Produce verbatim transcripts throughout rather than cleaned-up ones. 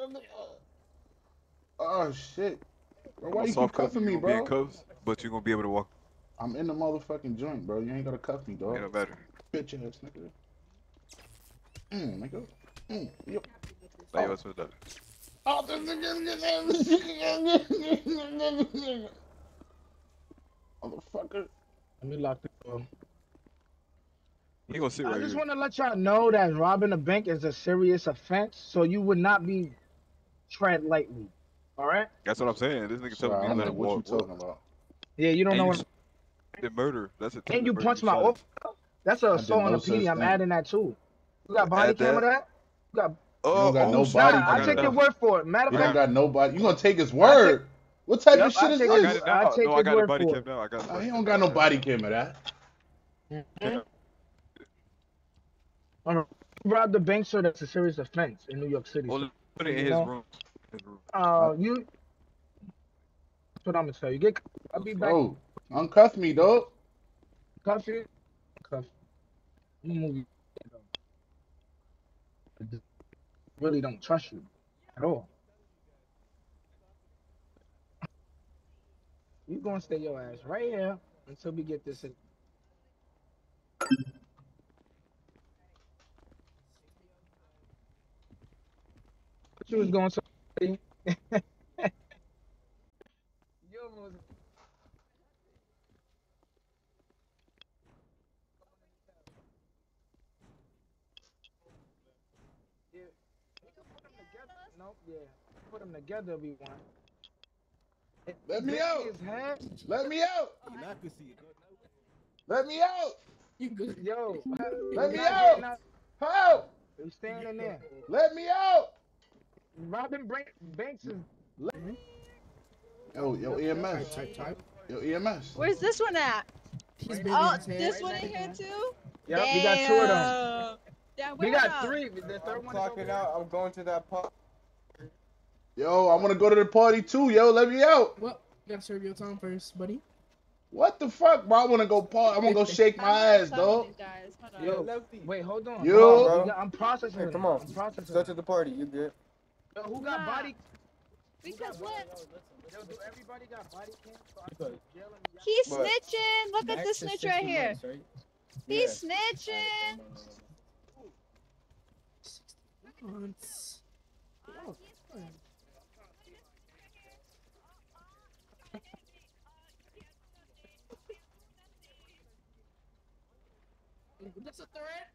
Oh shit. Bro, why I'm a you soft keep cuff. cuffing You me, gonna be in bro? cuffs, but you gonna be able to walk. I'm in the motherfucking joint, bro. You ain't gotta cuff me, dog. Ain't no matter. Bitch ass nigga. Mm, nigga. Mm, yo. Like, yo, Oh. what's with that? Oh, this nigga. Motherfucker. Let me lock the door. He gonna sit I right just here. want to let y'all know that robbing a bank is a serious offense, so you would not be tread lightly. All right? That's what I'm saying. This nigga So telling I me to don't let know him what you walk. What? talking about. Yeah, you don't And know you what. did murder. That's And attempted you murder. You punched my shot him. officer. That's an I did assault on no the P D. such I'm thing. adding that too. You got body Add camera that. that? You got. You Oh, don't got oh no shit. body Nah, I I got it take your camera. now. word for it. Matter You of I don't got fact, got nobody. You gonna take his I take. word? What type Yep, of shit I is take I his. got this? it I now. take No, I his got the word body for cam it. now. I got the Nah, body he cam don't now. got I no got it now. body camera that. Mm-hmm. All right. Rob the bank, sir. That's a serious offense in New York City. So Well, put it you in his know, room. His room. uh, you. That's what I'm gonna tell you. Get. I'll be back. Bro, uncuff me, dog. Cuff you. Cuff. I'm gonna move you. I just really don't trust you at all. You gonna stay your ass right here until we get this in. What you was going to say? You almost. Yeah. We can put them together. Nope. Yeah. Put them together. We want. Let me Big out. his head. Let me out. I can see it. Let me out. You good? Yo. Let You're me not getting out. out. Help. You staying in there. Let me out. Robin Banks is. Yo, yo, E M S. Type, type, type. Yo, E M S. Where's this one at? He's been Oh, in his head. this one in here too? Yep. We got two of them. Damn. Yeah, We where got them? three. The third I'm one is over clocking there. out. I'm going to that park. Yo, I want to go to the party too. Yo, let me out. Well, you gotta serve your time first, buddy. What the fuck, bro? I want to go party. I want to go shake I'm my gonna ass, talk to dog. these guys. Hold on. Yo, Lefty. wait, hold on. Yo. Hold on, Bro. we got- I'm processing Hey, them. come on. I'm processing Start to them. the party. You good? Yo, who got Nah. body? We Who got can body? flip. Yo, do everybody got body cam? So I can jail them. He's What? snitching. Look at this snitch right here. Months, right? He's Yeah. snitching. Months. Oh, that's a threat.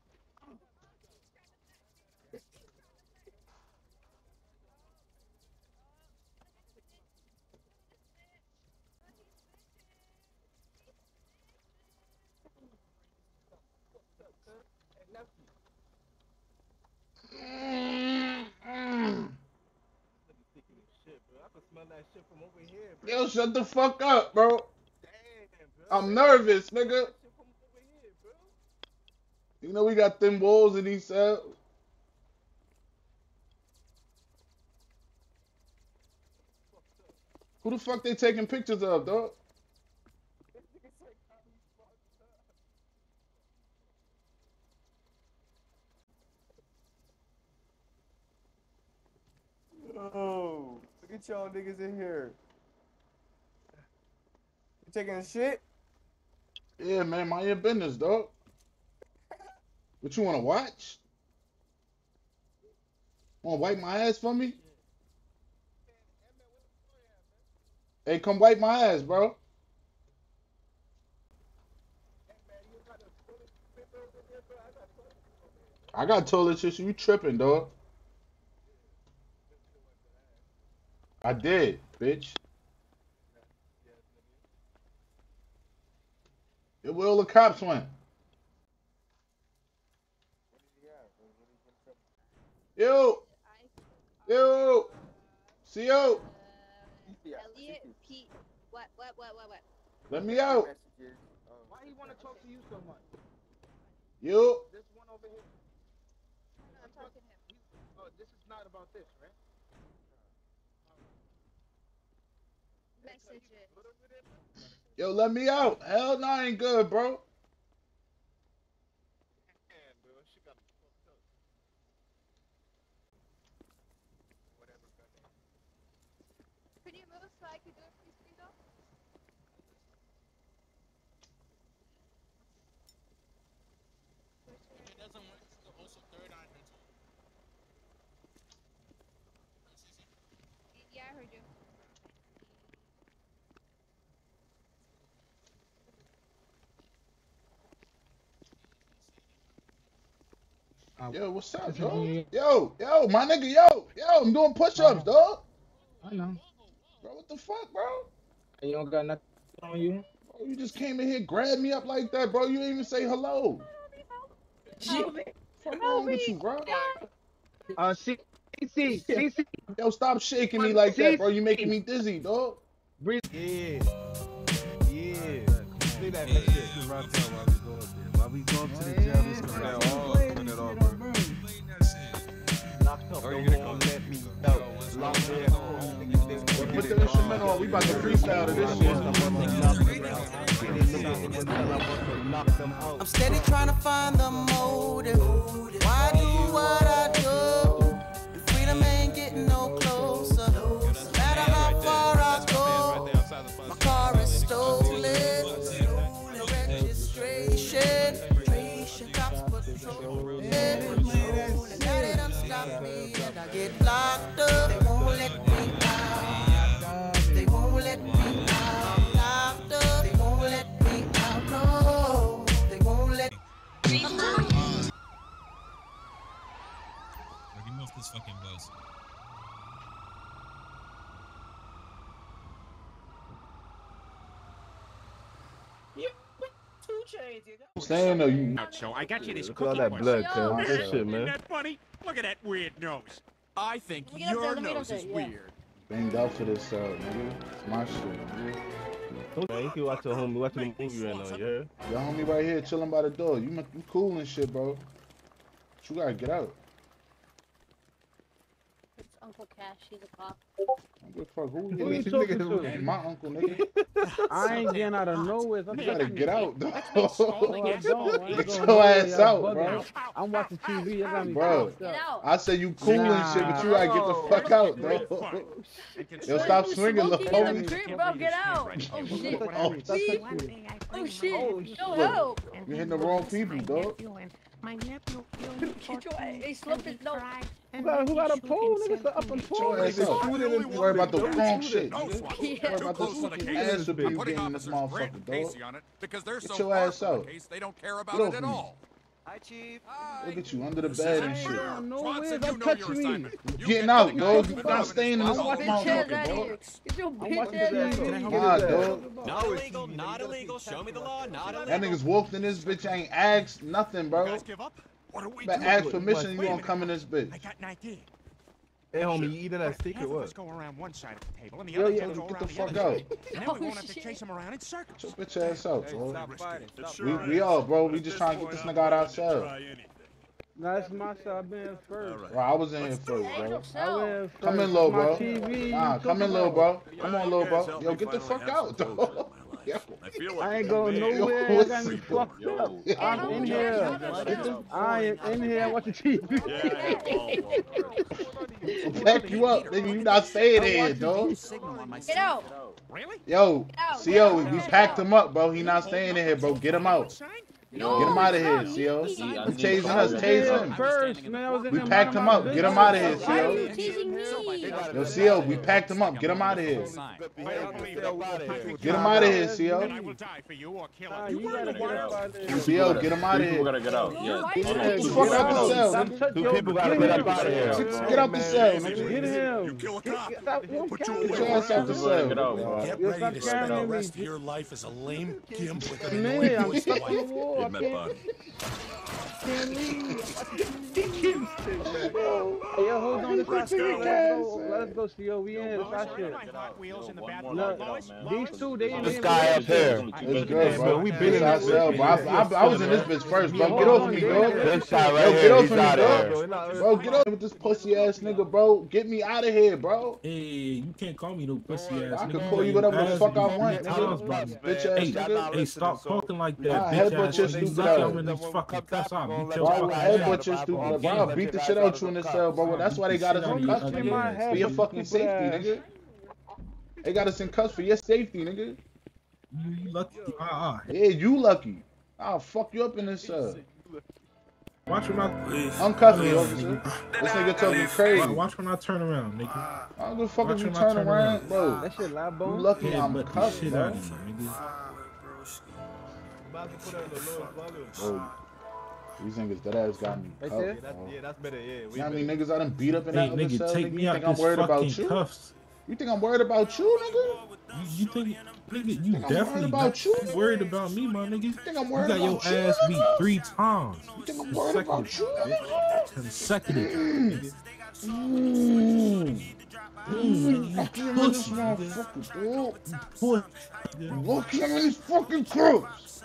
Yo, shut the fuck up, bro. I'm nervous, nigga. You know we got them walls in these cells. Who the fuck they taking pictures of, dog? Oh, look at y'all niggas in here. You taking a shit? Yeah, man, mind your business, dog. What you want to watch? Want to wipe my ass for me? Hey, come wipe my ass, bro. I got toilet tissue. You tripping, dog? I did, bitch. Yeah, where all the cops went? Yo, yo, C O. Elliot, Pete. What, what, what, what, what? Let me out. Why he want to talk to you so much? Yo. This one over here. I'm talking to him. Oh, this is not about this, right? Message it. Yo, let me out. Hell no, I ain't good, bro. so I could do it for free though? It doesn't work. It's also third eye mental. Yeah, I heard you. Yo, what's up, This is dog? me. Yo, yo, my nigga, yo, yo, I'm doing push-ups, dog. I know. Bro, what the fuck, bro? You don't got nothing on you? Bro, you just came in here, grabbed me up like that, bro. You didn't even say hello. What's wrong with you, bro? Uh, C C, C C. Yo, stop shaking me like that, bro. You making me dizzy, dog. Breathe. Yeah. Yeah. Say that shit. While we go up there. While we go up to the jail, this Turn can that off. Turn that off, bro. locked up. Oh, you Don't get it won't let me know. Locked there at home. Niggas they Yo, put the instrumental on. We about to freestyle to this shit. I'm steady trying to find the motive. Why do what I do? And freedom ain't getting no closer. No matter how far I go, my car is stolen. No registration, cops patrolling. And now they done stopped me and I get locked up. They won't let me out. They won't let me out. Locked up. They won't let me out. No, they won't let me out. Get me off this fucking bus. I'm saying though, you. So I got you this Look at cookie. all that question. blood, cuz. Yo, Good yo. shit, man. Isn't that funny? Look at that weird nose. I think Let me get up there, your let me get up nose there, is yeah. weird. Banged out for this, uh, nigga. It's my shit, nigga. Man, you can watch your homie watching the movie right now, yeah? Your homie right here chilling by the door. You, you cool and shit, bro. But you gotta get out. It's Uncle Cash, he's a cop. I don't give a fuck who Who he you is. talking to? Ain't my uncle, nigga. I ain't getting out of nowhere. You gotta get out, though. Scalding I ass don't. I ain't Get going your nowhere, ass y'all out, bugging. bro. I'm watching T V. You got me Bro. fucked Get up. out. I said you cool and shit, but you gotta get the fuck out, though. Yo, stop swinging, little Smoking in homie. the crib, bro. Get out. Oh shit. Oh, Stop Weed. touching me. Oh shit. No Look. help. You hitting the wrong people, dog. Get your ass. Hey, slip it. No. Who got, who got a pole? Nigga, set up and Get pole. your ass out. Don't Worry about the don't wrong shoot shit, it. nigga. Yeah. Worry about this fucking ass whipping you getting in this motherfucker, dog. Get your ass out. They don't care about Get it off at me. all. Hi, Chief. Look at you under the bed and shit. going nowhere. Swanson, Don't you know touch your me. assignment. You You getting get out, the guy dog. who's You been not robbing staying in this this Get your bitch ass motherfucker, out of dog. here. Get your I'm bitch watching ass T out of V. here. Nah, dog. Not illegal, not illegal. Show me the law, not illegal. That niggas walked in this bitch, ain't asked nothing, You bro. guys give up? What are we But doing? ask permission, you Wait a gonna minute. come in this bitch. I got an idea. Hey, homie, you eating that steak Half or of us what? go around one side of the table, and the Yo, other yo, two go get around the the other fuck out. side. And then Oh, we're going to shit. chase them around in Get circles. your bitch ass out, Hey, dog. stop fighting. Stop We, fighting. we all, bro. We just trying to get this nigga out ourselves. Nah, it's my shot. I've been here first. Bro, I was in here first, Hey, bro. no I sell. went here Come first. in, little It's my bro. T V. Nah, You come in, talking little about? bro. Come on, little bro. Yo, get the fuck out, dog. Yo. I ain't going Yo, nowhere. I what's got me up? fucked up. Hey, I'm homie, in Cash, here. y'all gotta chill. I am in here watching T V. I'll pack you up, nigga. You not staying here, dog. Get out. Really? Yo, Out. C O, we packed him up, bro. He not staying in here, bro. Get him out. No, Get him out of it's here, not C O. me. You chasing I us, was chase here him. first, man. I was in We there packed minding him my up. Get him business. out of here, Why are C you O. teasing me? Yo, C O, we packed him up. Get him out of here. Get him out of here, C O. And I will die for you or kill Nah, him. you gotta get up out there. C O, get him out of here. Why you Get teasing the fuck out the out. cell, Stop nigga. touching- Two yo, people gotta get get him. up out of here. Get out the cell, nigga. Get him. You kill a cop. Get- stop- yo, Put carry you Get me. your ass out the cell. Get Yo, ready stop to carrying spend the me. rest of your life as a lame gimp with an Man, annoying I'm pussy stuck in the wife wall. I in that can't, body. can't leave. Hey, yo, hold on. This our shit. Let's go. Let's go, C O. We in. This our shit. Hot Wheels in the bathroom. Look, Lois, these two, they in This here. guy up here. It's good, bro. We We been been in this ourselves, bro. I, I, I was in this bitch first, bro. Get off me, dog. This guy right Yo, here, get off he's of me, out dog. of here. Bro, get off with this pussy ass nigga, bro. Get me out of here, bro. Hey, you can't call me no pussy ass I nigga. can You call you got whatever your the ass fuck I beat. want, You nigga. house buddy. Bitch ass Hey, nigga. hey, stop talking like I'll that, bitch headbutt ass your nigga. stupid Knock you ass. out in this fucking cuss out. Beat your Why would fucking I ass. headbutt your stupid ass? Bro, I'll beat the shit out you in this cell, bro. That's why they got us in Shit out of custody. your my ass. head. For your fucking safety, ass. nigga. They got us in cuffs for your safety, nigga. You, you lucky. Uh uh. Yeah, you lucky. I'll fuck you up in this cell. Watch when I Uncuff me, officer. This nigga talking crazy. Watch when I turn around, nigga. I don't give a fuck Watch if you when I turn turn around, around. bro. That shit loud, You bone. lucky Yeah, I'm but the cuffed, shit bro. out of you, nigga. About to put it on the lowest volume. Bro, these niggas that ass got me Right cuffed, there? That's, bro. yeah, that's better. Yeah. You know how many niggas I done beat up in Hey, that other nigga, cell, take nigga? me You out think I'm this worried about fucking you? cuffs. You think I'm worried about you, nigga? You, you think, nigga, you Think I'm definitely worried about got you? worried about me, my nigga. You think I'm You worried got your about you, ass beat nigga? three times. You think I'm worried about you, nigga? Consecutive, nigga. Mm. Mm, Look you him in this pussy, nigga. motherfucker, bro. Pussy, nigga. Look him in these fucking cuffs.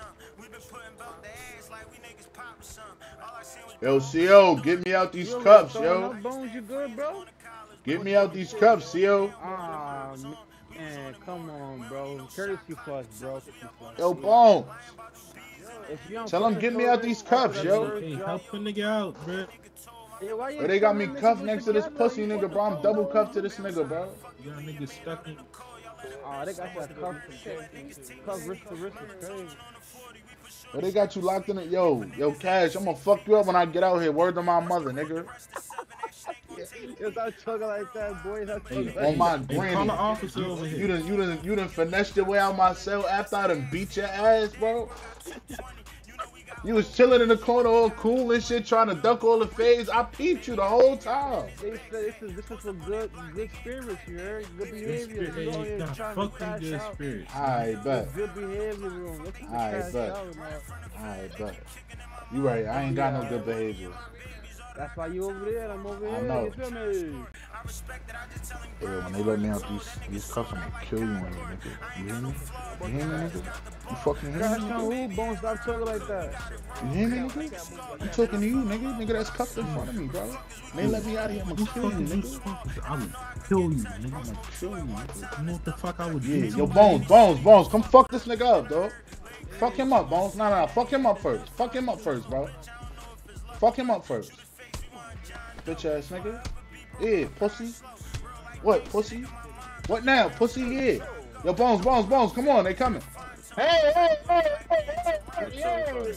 Yo, C O, get me out these You cuffs, throwing yo. up bones, you good, bro? Get me out these cuffs, C O. Ah, man, come on, bro. Courtesy plus, bro. Yo, Bone. If you don't Tell him fucking get me throw out it, these I'll cuffs, put yo. that Hey, bird help a nigga out, bro. Hey, why you Bro, they got me telling them cuffed niggas next to this together? pussy You nigga, put bro. I'm the double phone cuffed to on. this nigga, bro. You got niggas stuck in. Oh, they got that cuff, cuff wrist to wrist is crazy. But they got you locked in it. Yo, yo, Cash, I'm gonna fuck you up when I get out here. Word to my mother, nigga. Yo, stop talking like that, boy. Stop talking Hey, like On my hey, call granny. the officer over You here. done, you done, you done finessed your way out my cell after I done beat your ass, bro. You was chilling in the corner all cool and shit, trying to duck all the fades. I peeped you the whole time. They said this is this is for good good spirits, you heard? Good Good behavior. spirit, You go hey, here nah, trying to fuck them cash good out. spirits. I bet. Good behavior room. Look at the I cash bet. out, man. I bet. You right. I ain't got no good behavior. That's why you over there, I'm over I here. know. You feel me? Yeah, when they let me out these these cuffs, I'm gonna kill you, nigga. You hear me? You hear me, nigga? You fucking hear Cash me, on nigga? who? Bone, stop talking like that. You hear me, nigga? I'm talking to you, nigga. Nigga that's cuffed in front of me, bro. They let me out of here, I'm Who gonna kill you, fucking you? nigga. I would kill you, nigga. I'm gonna kill you, nigga. You know what the fuck I would do? Yeah, to yo, you, Bones, nigga? Bones, Bones, come fuck this nigga up, dog. Fuck him up, Bones. Nah, nah, nah, fuck him up first. Fuck him up first, bro. Fuck him up first. Bitch ass nigga. Yeah, pussy. What, pussy? What now, pussy? Yeah. Yo, Bones, Bones, Bones, come on, they coming. Hey, hey, hey, hey, hey, hey,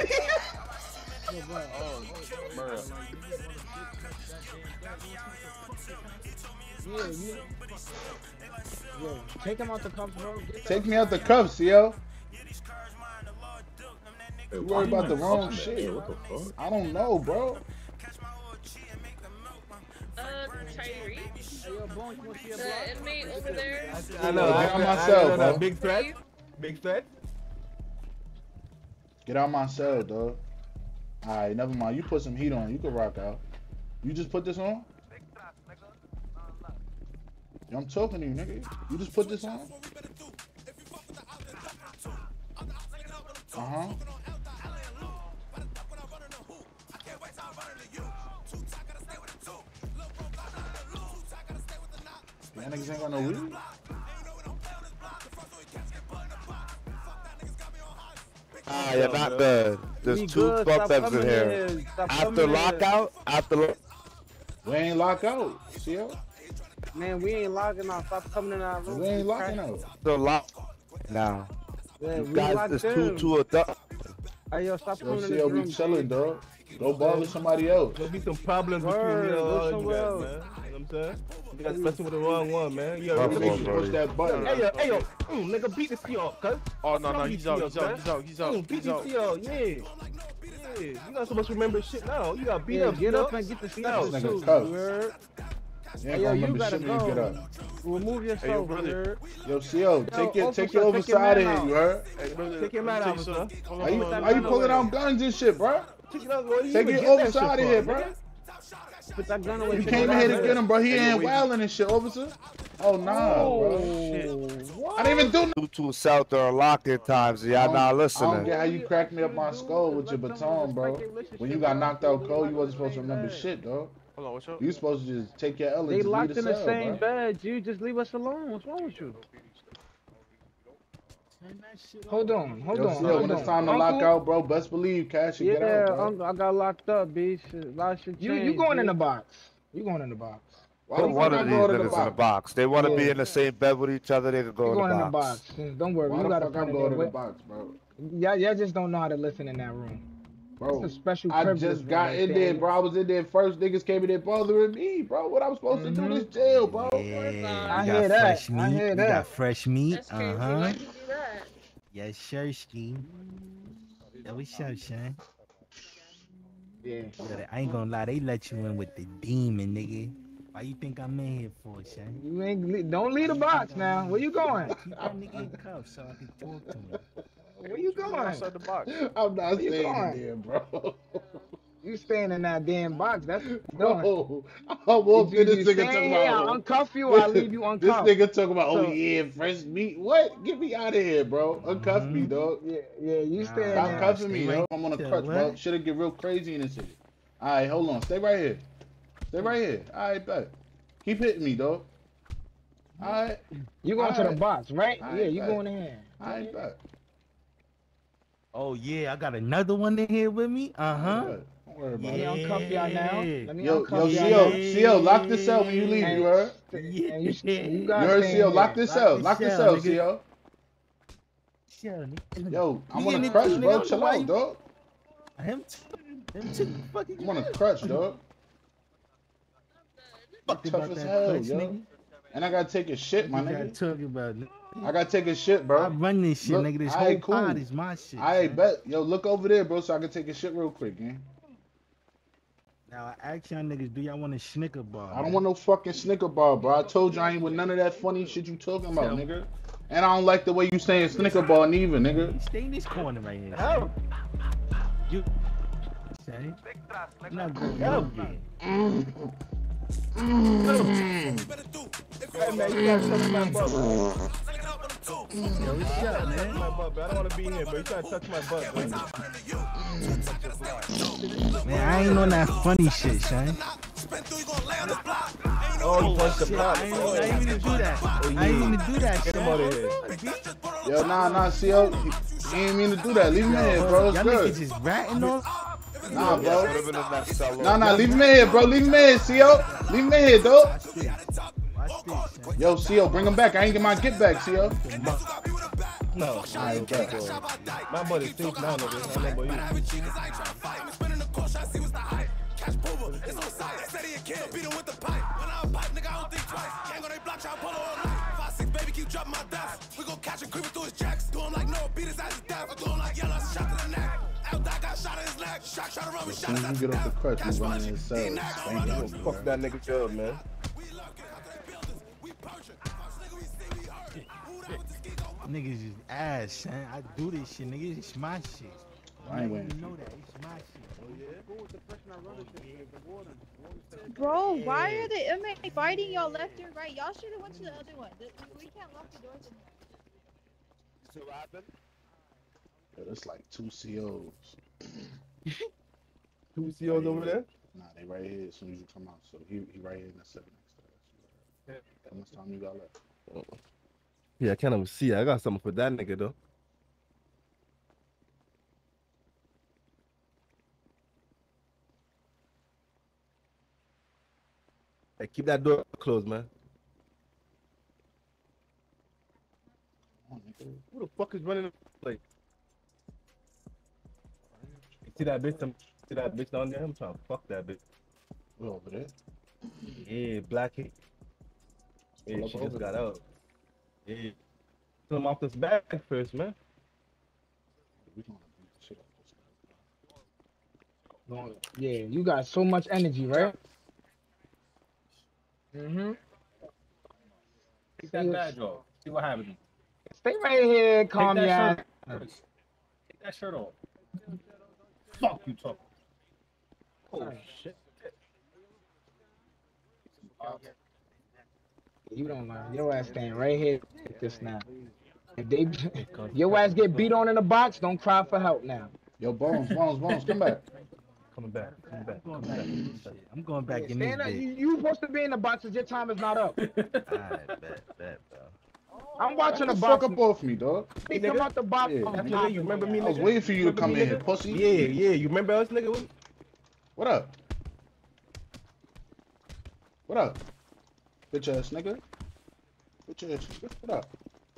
Yeah, you. Yo, take him out the cuffs, bro. Get Take me out the cuffs, yo. You worry about the wrong shit. I don't know, bro. Uh, Tyree? Hey, yo, Bone, you wanna see a block? The inmate over there? I know. Yo, I, get on I, my I cell, know bro. that big threat. Big threat. Get out my cell, dog. Alright, never mind. You put some heat on. You can rock out. You just put this on? Yo, I'm talking to you, nigga. You just put this on? Uh-huh. Y'all niggas ain't got no weed? Ah, you're not good. There's We two good, bump stop ups in coming here. here, stop After coming here. lockout, after lo- We ain't lock out. See yo? Man, we ain't locking out. Stop coming in our room. We ain't locking out. so lock now. Yeah, You we guys, locked there's two in. two adults. Hey, yo, stop Yo, coming in see this yo, room. be chilling, G. dog. Go bother somebody else. There'll be some problems Word, between you go know, you somewhere guys, else. man. You know what I'm saying? You guys messing with the wrong one, man. You My already fault, Niggas bro. push that button. Hey yo, hey yo, mm, nigga, beat this C up, cuz. Oh no, no, Don't he's beat out, C he's up, out, cuz. he's out, he's out, Mm, beat he's this out. C up, yeah. Yeah, you're not supposed to remember shit now. You got beat Yeah, up. get C up and get the steps This too. nigga tough. You heard? You Hey, ain't yo, gonna you remember gotta shit when you get go. up. Remove Hey, yo, yourself, you brother. heard? Yo, C O, take your officer, take your take other your side of man here, out. you heard? Hey, brother, Take your man let me out, tell you officer. something. Hold on, How you, hold on. how you gun pulling away. out guns and shit, bro? Take it out, boy. You Take even your get other that shit side of from, here, bro. nigga. Put that gun away. You take came it in out here to of get him, bro. He Hey, yo, ain't wait. wilding and shit, officer. Oh, nah, bro. What? I didn't even do nothing. Two two south are locking times. I Y'all don't, not I don't listening. get how you cracked me up my skull with your baton, bro. When you got knocked out cold, you wasn't supposed to remember shit, dog. Hold on, what's up? You supposed to just take your L and They just leave locked the in the cell, same bro. bed. You just leave us alone. What's wrong with you? Hold on, hold Yo, on, still, hold when it's on. time to Uncle? lock out, bro, best believe Cash should get Yeah, out, bro. Uncle, I got locked up, B. Shit, a lot of shit You changed, you going in B. the box. You going in the box. Why Put the one fuck of I these go to the niggas in the box? box. They want to be Yeah. in the same bed with each other. They could go You in going in the the box. box. Don't worry. Why You the got a fuck I friend in go there to the with. box, bro? Y'all, y'all just don't know how to listen in that room. Bro, It's a special I privilege just when got they in there, say- bro. I was in there first. Niggas came in there bothering me, bro. What I'm supposed to do? This jail, bro. Yeah, I we hear got that. fresh I meat. hear We that. got fresh meat. That's crazy. Uh Why huh. you do that? Yes, sure, ski. Yeah, what's up, Shane? Yeah. Yeah, I ain't gonna lie, they let you in with the demon, nigga. Why you think I'm in here for, Shane? You ain't le- don't leave the box now. Where you going? Keep that nigga in cuffs so I can talk to him. Where you going? Outside the box. I'm not Where you staying in going? there, bro. You staying in that damn box. That's Bro, I walked You- in, this you nigga stay talking here, about. I'll uncuff you, I'll leave you This uncuffed. nigga talking about, oh So- yeah, fresh meat. What? Get me out of here, bro. Uncuff me, Mhm. dog. Yeah, yeah, you Nah, stay in Stop there. cuffing me, stay yo. right I'm on a there, crutch, bro. what? Shit'll get real crazy in this city. All right, hold on. Stay right here. Stay right here. All right, bet. Keep hitting me, dog. All right. You going to the Alright. box, right? Alright, Yeah, you bet. going in here. All right, bet. Oh, yeah, I got another one in here with me. Uh huh. Bet. Don't worry about Let me it. uncuff y'all now. Let me Yo, uncuff yo, y'all C now. O, C O, lock the cell when you leave, And- you heard? And you, and you You gotta heard, stay C O? in Lock there. the cell. the Lock the cell, cell, nigga. C O. Sure, nigga. Yo, I'm You on in a it crutch, too, bro. nigga? Chill Why out, you- dog. Him too. Him too. Fucking I'm on a crutch, dog. Fuck Tough about as that hell, crutch, yo. nigga. And I gotta take a shit, my What you gotta nigga. talk about, nigga? I gotta take a shit, bro. I run this shit, Look, nigga. This alright, whole pod cool. is my shit. I son. bet. Yo, look over there, bro, so I can take a shit real quick, man. Now I ask y'all niggas, do y'all want a Snicker bar? I don't want no fucking Snicker bar, bro. I told you I ain't with none of that funny shit you talking about, nigga. And I don't like the way you saying Snicker bar neither, nigga. Stay in this corner right here. Help. You say? I'm not going nowhere. Hey, man, you gotta touch my butt, bro. Yo, what's up, man? My butt, bro. I don't want to be here, bro. You trying to touch my butt, bro. Man, I ain't on that funny shit, son. Oh, you punched the Shit, pop. I ain't, I ain't even do that. I ain't even do that, Get son. him out of here. Yo, nah, nah, C O. You ain't mean to do that. Leave him in here, bro. It's Y'all niggas good. just ratting on. Nah, bro. Put him in that cell. Nah, nah, leave him in here, bro. Leave him in here, C O. Leave him in here, dog. Watch this. Watch this, son. Yo, C O, bring him back. I ain't get my get back, C O. No. Alright, bet. My butt is safe now, nigga. I don't know about you. As soon as you get off the crutch, you run in his cell. Thank you, Fuck that nigga up, man. Niggas is ass, son. I do this shit, nigga. It's my shit. I ain't You waiting. know that. It's my shit. Bro, why are the inmates fighting y'all left and right? Y'all should have went to the other one. The- We can't lock the doors in here. Yo, that's like two C Os. Two C Os over there? Nah, they right here as soon as you come out. So he, he right here in the second next to us. How much time you got left? Yeah, I can't even see. I got something for that nigga, though. Hey, keep that door closed, man. Who the fuck is running the place? You see that bitch? See that bitch down there? I'm trying to fuck that bitch. We over there. Yeah, black hair. Yeah, Pull up she over just got there. out. Yeah. Pull him off this bag first, man. We gonna beat the shit out of this guy. No, yeah, you got so much energy, right? Mm-hmm. Take that badge off. See what happens. Stay right here, calm Take down. that shirt first. Take that shirt off. Fuck you talking. Oh shit. You don't mind. Your ass staying right here with this now. If they, your ass get beat on in the box, don't cry for help now. Yo, Bones, Bones, Bones, come back. Coming back. Coming back. I'm going back in this shit. I'm going back in this Stand up. bitch. You, you supposed to be in the box because your time is not up. Alright, bet, bet, bro. I'm watching the Get the box. fuck up off me, dog. He come out the box. Yeah. on Nigga, top. you remember me, I was nigga? waiting for you to Remember come me, in here, nigga? pussy. Yeah, yeah. You remember us, nigga? What up? What up? Bitch ass nigga. Bitch ass. What up?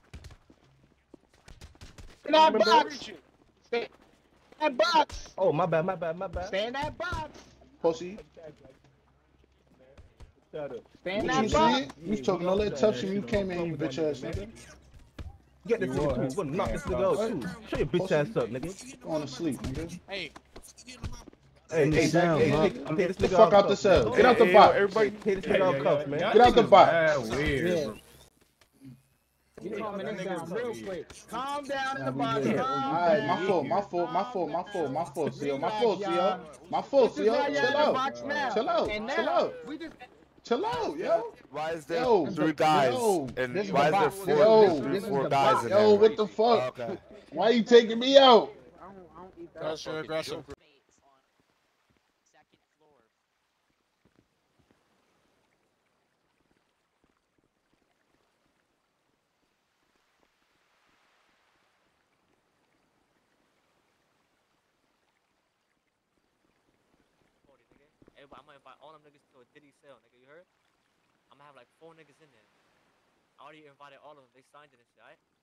In that box. Stay in that box. Oh, my bad, my bad, my bad. Stay in that box. Pussy. Shut up. Stay in What that you box. see? You was talking all that tough shit when you came in, you bitch ass nigga. Get this nigga too. We're gonna knock this nigga out too. Shut your bitch ass up, nigga. Going to sleep, nigga. Hey. Hey, hey, Sound, hey, huh? hey, Get take this the nigga fuck out the cuffs, cell. man. Get out the Hey, box. Everybody take this nigga out cuffs, man. Get out the box. Mad weird, Yeah. bro. You calming this down real quick. Calm down in Nah, the we box. good. Calm Alright, my down. fault, my fault, my fault, my fault, my fault, C O. My fault, C O. Relax, My fault, This C is O. why you're Chill in the out. box now. Chill out. And Chill now, out. we just Chill out, yo. Why is there Yo. three guys? Yo. And This is why the is there box. four, Yo. three, This is four the guys box. in Yo, there? what the fuck? Okay. Why you taking me out? Aggressive, aggressive. Hey, but I'm gonna invite all them niggas to a Diddy sale, nigga. You heard? I'm gonna have like four niggas in there. I already invited all of them. They signed it and shit, alright?